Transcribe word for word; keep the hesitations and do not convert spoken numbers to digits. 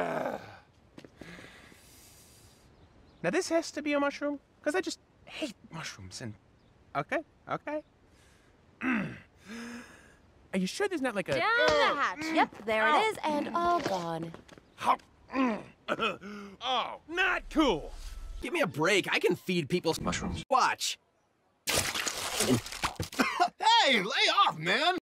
Now this has to be a mushroom, because I just hate mushrooms and... Okay, okay. Are you sure there's not like a... Down the hatch. Yep, there it is, and all gone. Oh, not cool. Give me a break. I can feed people mushrooms. Watch. Hey, lay off, man!